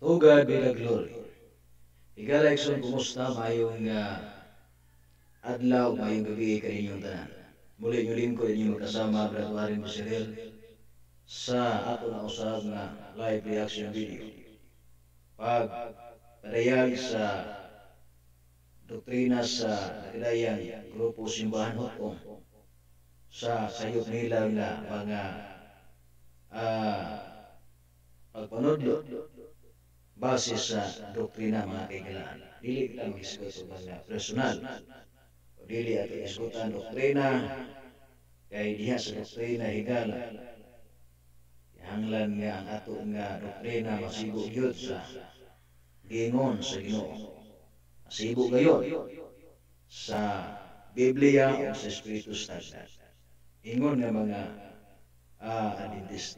Oh God be the glory. Igalekson, kumusta? Mayong adlaw, mayong gabi kaninyong tanan. Muli nyo lingkod ninyo magkasama, Brad Warren Bisiril, sa ato na usab nga live reaction video. Pag padayag sa doktrina sa nakidayang grupo simbahan hotong sa sayop nila nga mga ah, pagpanudlo base sa doktrina mga kaigalaan. Dili kita mag-isgot sa mga personal. O dili ato isgutan doktrina kay diha sa doktrina higala. Hanglan nga ang ato nga doktrina masibo gyud sa gingon sa Ginoo. Masibo gayon sa Biblia o sa Espiritu Santo. Ingon nga mga Adventista.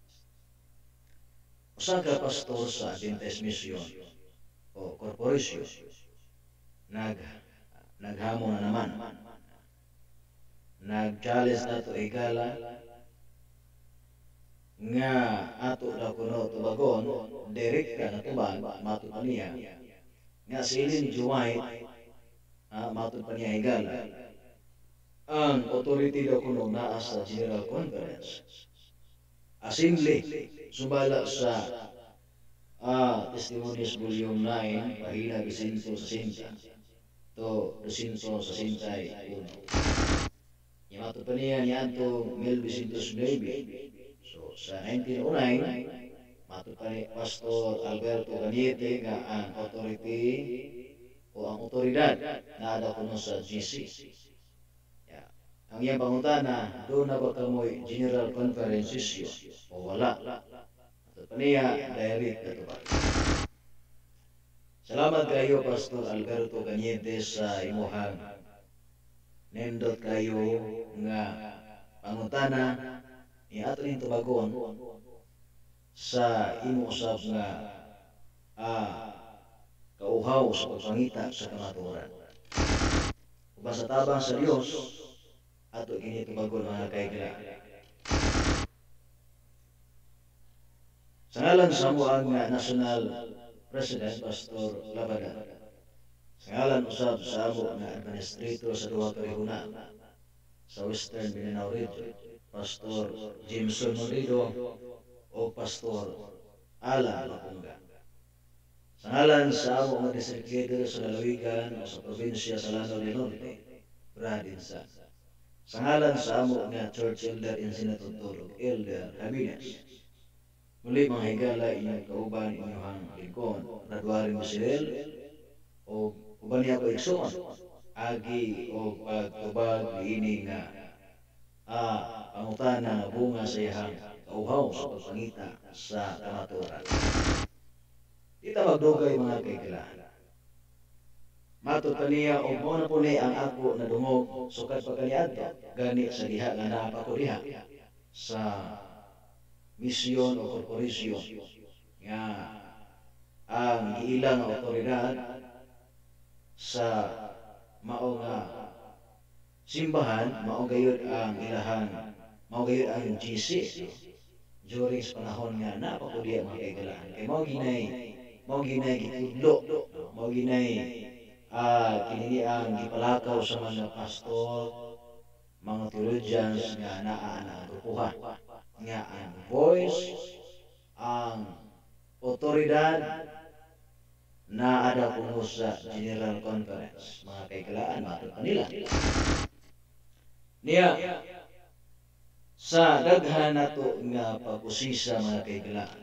Usa ka pastor sa Adventist Mission o korporasyon naghamon na naman. Nag-challenge nato igala nga ato daw kuno tubagon direkta na tubag matud pa niya nga silin Juway matud pa niya higala ang authority daw kuno naa sa General Conference Assembly subala sa Testimonies Volume 9 pahina 160 to 261. Matud pa niya ni Antong 1909. So, sa 1909, matud pa ni Pastor Alberto Ganiete nga ang authority o ang otoridad na ada kuno sa GC. Yeah. Ang iyang pangutana, doon na ba kamoy General Conference session o wala? Matud pa niya, direct na tubag. Salamat kayo, Pastor Alberto Ganiete, sa imuhang nindot kayo nga pangutana ni ato ning tubagon sa imo usab nga kauhaw sa pagpangita sa kamatuoran. Uban sa tabang sa Dios ato kini tubagon mga kaigala. Sa ngalan sa amuang National President Pastor Labadan, sa ngalan usab sa amo nga administrator sa duha ka rehuna sa Western Mindanao Region, Pastor Jameson Morido o Pastor Alan Lapunga. Sa ngalan sa amo nga district leader sa lalawigan o sa probinsya sa Lanao del Norte, Brad Insan. Sa ngalan sa amo nga Church Elder in Sinatutulog, Elder Habines. Muli mga higala inyong kauban inyong lingkon, Brad Warren Bisiril o uban niya ko igsoon, agi o pagtubag ini nga pangutana nga bunga sa iyang kauhaw sa pagpangita sa kamatuoran. Kita magdugay mga kaigalaan. Matud pa niya o mo na po ni ang ako na dungog sukat pa kaniadto gani sa diha nga naapa ko diha sa misyon o korporasyon nga ang ilang otoridad sa mao nga simbahan, mao gayud ang ilahan, mao gayud ang GC during sa panahon nga napakudiya mga kaigalaan. Kay mao ginay gitudlo, mao ginay kinini ang gipalakaw sa mga pastor, mga theologians nga naa na grupuhan nga ang voice, ang otoridad na ada kuno sa General Conference mga kaigalaan matud pa nila niya sa daghan nato nga pag-usisa mga kaigalaan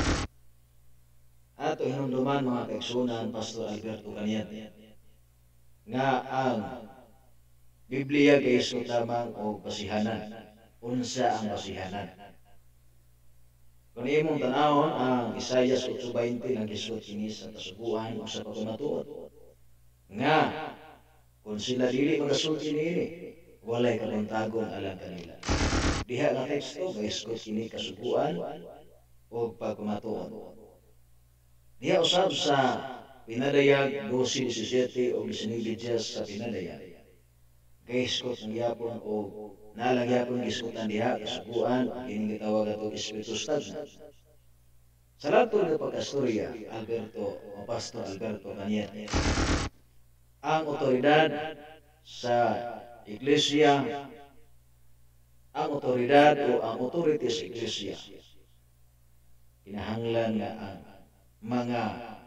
ato hinumduman mga kaigsunan Pastor Alberto Ganiete nga ang Biblia kay isu tamang o basihanan. Unsa ang basihanan? Kung imong tanawon ang Isaias 8:20 nagisud kini sa kasuguan o sa pagmatuod nga kung sila dili magasulti niini walay kabuntagon alang kanila. Diha nga teksto nagisud kini kasuguan o pagmatuod. Diha usab sa pinadayag 12:17 o 19 sa pinadayag. Gaisgot ng yapon o nalang yapon gisgutan diha kasuguan o kining gitawag atong Espiritu Santo. Sa lato ng pag-astorya, Pastor Alberto Cañete, ang otoridad sa iglesia, ang otoridad o ang authority sa iglesia, kinahanglan nga ang mga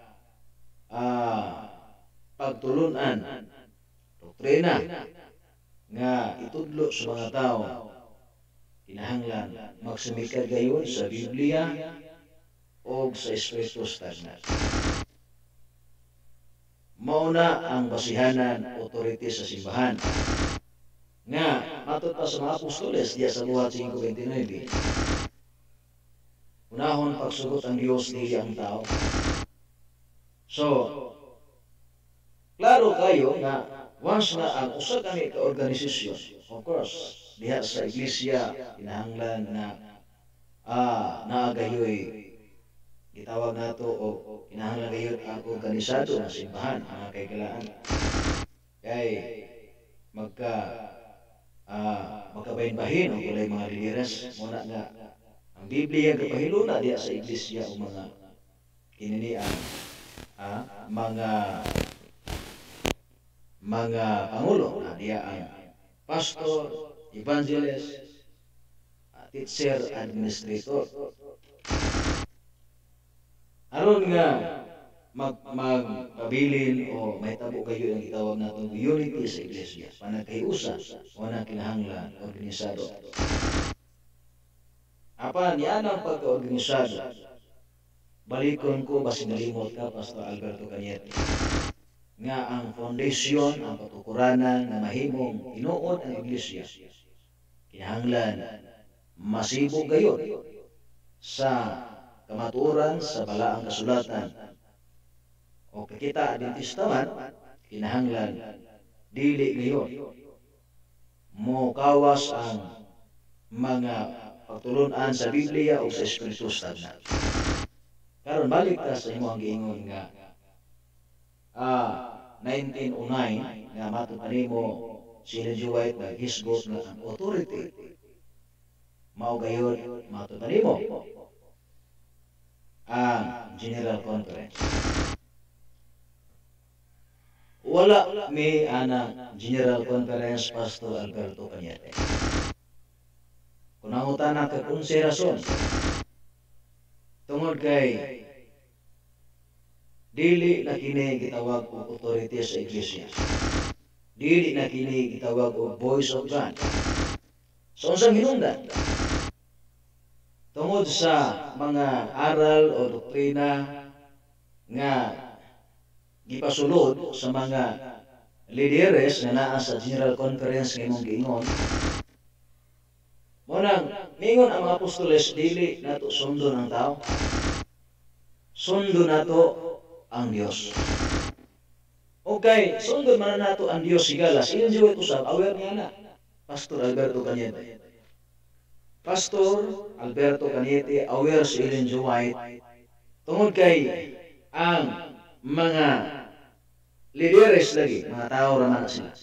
pagtulunan, doktrina nga itudlo sa mga tao, kinahanglan magsumikad gayon sa Biblia o sa Espiritu Stagnat. Mauna ang basihanan authority sa simbahan nga matod pa sa mga apostoles diya sa buhat 5:29. Unahon pagsugot ang Dios dili ang tao. So klaro kayo nga once na ang usa kami ka organisasyon, of course diha sa iglesia kinahanglan na naagayoy gitawag nato o kinahanglan gayon ang organisado ng simbahan, mga kaigalaan. Kay magkabahin-bahin o kulay mga lideres muna nga ang Biblia kapahiluna diya sa iglesia o mga kininian mga pangulo na diya ang pastor, evangelist, teacher, administrator. Aron nga magpabilin o may tabo kayo ang gitawag natong unity sa iglesia, panagkayusa o na kinahanglan organisado. Apan yan ang pagka-organisado. Balikon ko ba sinalimot ka, Pastor Alberto Cañete, nga ang foundation, ang katukuranan na mahimong tinuod ang iglesia, kinahanglan masibo gayon sa kamatuoran sa balaang kasulatan o kakita Adventista man, kinahanglan dili gayon mo kawas ang mga pagtulunan sa Biblia o sa Espiritu Stagnat. Karon balik ta sa imong giingon nga 1909 nga matod kanimo si Ellen G. White naghisgot nga ang authority mao gayon matod kanimo ang General Conference. Wala may ana General Conference, Pastor Alberto Cañete. Kung nangutana ka kung si rason tungod kay dili na kini gitawag og authority sa iglesia, dili na kini gitawag og voice of God. So unsang hinungdan? Tungod sa mga aral o doktrina nga gipasulod sa mga lideres na naa sa General Conference nga imong giingon, munang mingon ang mga apostoles dili nato sundon ang tao, sundon nato ang Dios. Okay, sundon man nato ang Dios sigala. Siyon jiwet usab aware nga na Pastor Alberto Cañete. Pastor Alberto Cañete aware si Ellen G. White tungod kay ang mga lideres lagi, mga tao raman na sila.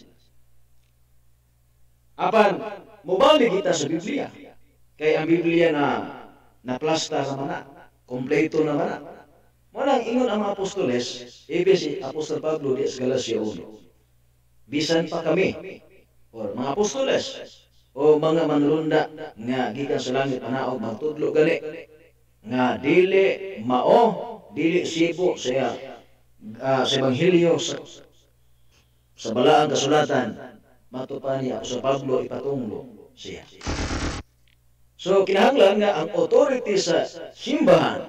Apan, mubalik kita sa Biblia. Kay ang Biblia na plasta naman na, kompleto naman na. Munang ingon ang mga apostoles, si Apostol Pablo di sa Galacia 1. Bisan pa kami, or mga apostoles, o mga manlunda nga gikan sa langit panaog magtudlo gali nga dili dili sibo sa ebanghelyo sa balaang kasulatan matupan niya sa Pablo ipatunglo siya. So kinahanglan nga ang authority sa simbahan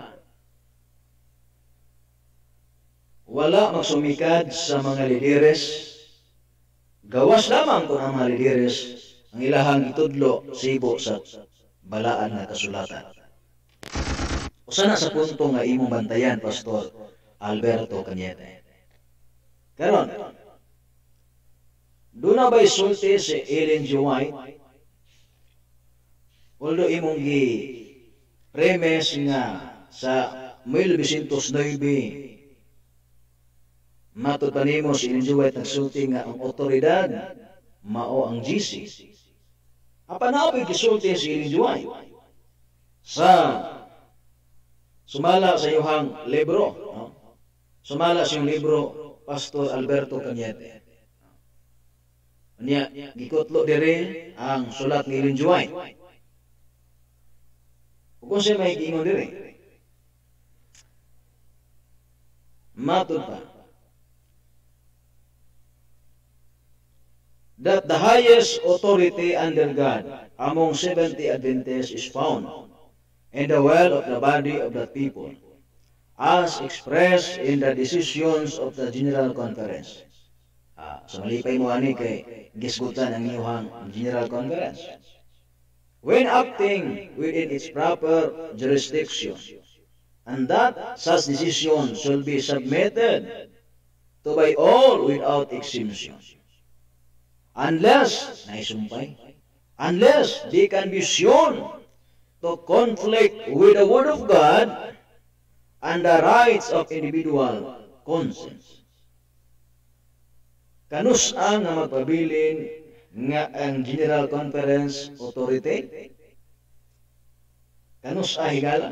wala magsumikad sa mga lideres, gawas lamang kung ang mga lideres ang ilahang itudlo sibo sa balaan na kasulatan. Usa na sa punto nga imong bantayan, Pastor Alberto Cañete. Karon, doon na ba'y sulti si Ellen G. White? Although imong gi-premise nga sa 1909 matod pa nimo si Ellen G. White nagsulti nga ang otoridad mao ang GC. Apan nao'y gisulti si Ellen G. White sa sumala sa iyong libro, no? Sumala sa iyong libro, Pastor Alberto Cañete. Niya, gikutlo dire ang sulat ni Ellen G. White. Kung siya may giingon dire, matod pa, that the highest authority under God among 70 Adventists is found in the will of the body of the people, as expressed in the decisions of the General Conference. So malipay mo ani kay gisgutan ang iyong General Conference. When acting within its proper jurisdiction, and that such decision shall be submitted to by all without exemption. Unless they can be shown to conflict with the Word of God and the rights of individual conscience. Kanus-a nga magpabilin nga ang General Conference Authority? Kanus-a higala?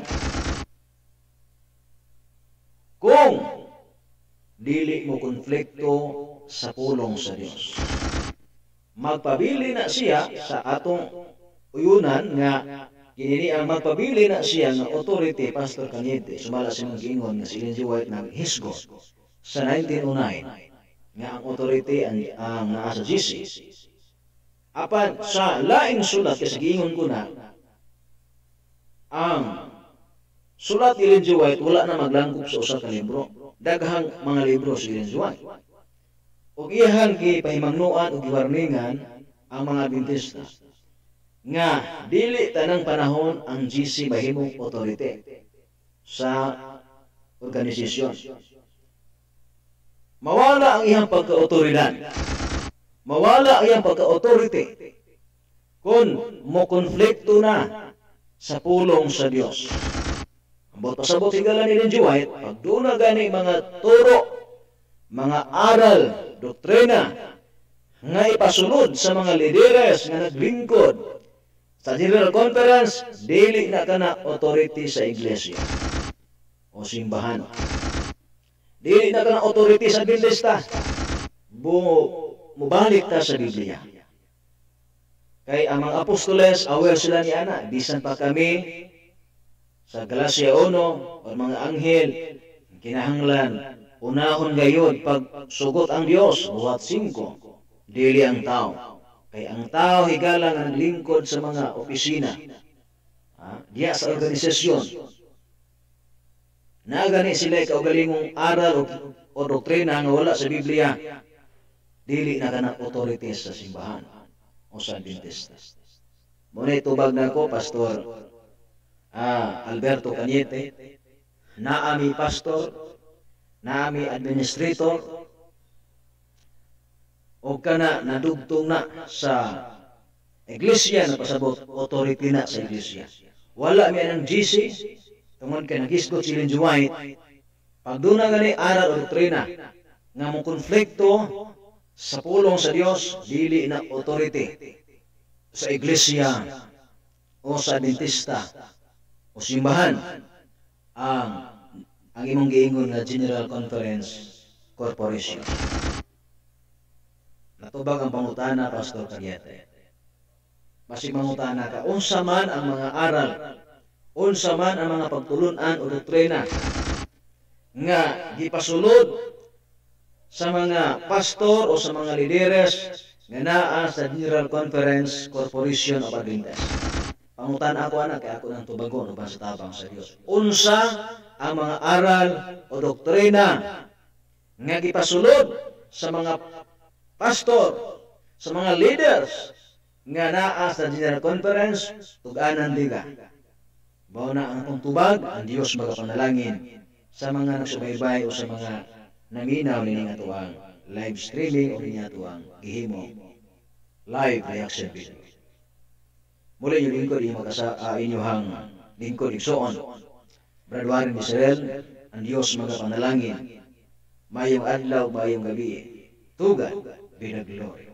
Kung dili mo konflikto sa pulong sa Dios. Magpabili na siya sa atong uyunan nga kinini ang magpabili na siya nga authority, Pastor Cañete, sumala sa mga giingon nga si Ellen G. White ng hisgot sa 1909 nga ang authority ang naa sa GC. Apan sa laing sulat, kasi giingon ko na, ang sulat ni Ellen G. White wala na maglangkop sa usa ka libro. Daghang mga libro si Ellen G. White. O iyahang gipahimangnuan o giwarningan ang mga Adventista nga dili tanang panahon ang GC mahimong authority sa organisasyon. Mawala ang iyang pagka-autoridad. Mawala ang iyang pagka-authority kung mo konflikto na sa pulong sa Dios. Ambot pasabot higala ni Ellen G. White, pag doon na gani mga turo, mga aral, doktrina, nga ipasunod sa mga lideres nga naglingkod sa General Conference, dili na ka na authority sa iglesia o simbahan. Dili na ka na authority sa Adventista. Mubalik ta sa Biblia. Kay ang mga apostoles, aware sila ni ana, bisan pa kami sa Galacia 1, o mga anghel, kinahanglan, unahon gayud pag sugot ang Dios, buhat 5, dili ang tao. Kay ang tao higalang ang lingkod sa mga opisina, diya sa organisasyon. Nagani sila kaugalingong aral o doktrina nga wala sa Biblia, dili na kanang authorities sa simbahan o sa Adventista. Muna itubag na ko, Pastor Alberto Cañete, naami pastor, naami administrator, o kana nadugtong na sa iglesia na pasabot authority na sa iglesia. Wala mi anang GC, tungod kay nagisgot si Ellen G. White, pag doon na gani aral o doktrina nga mong konflikto sa pulong sa Dios, dili na authority sa iglesia o sa Adventista o simbahan ang imong giingon nga General Conference Corporation. Natubag ang pangutana, Pastor Cañete. Basig mangutana ka, unsa man ang mga aral, unsa man ang mga pagtulunan o doktrina nga gipasulod sa mga pastor o sa mga lideres nga naa sa General Conference Corporation of Adventists. Pangutan ako anak, kaya ako ng tubagon o sa tabang sa Diyos. Unsa ang mga aral o doktrina nga gipasulod sa mga pastor, sa mga leaders nga naa sa General Conference, tug-anan diga. Mao na ang atong tubag, ang Dios magapanalangin sa mga nagsubaybay o sa mga naminaw ni nga tuwang live streaming o niya tuwang gihimo live reaction video. Muli yung lingkod yung inyuhang lingkod igsoon. Brad Warren Israel, ang Diyos magapanalangin. Mayong adlaw, mayong gabi. Tugad, be the glory.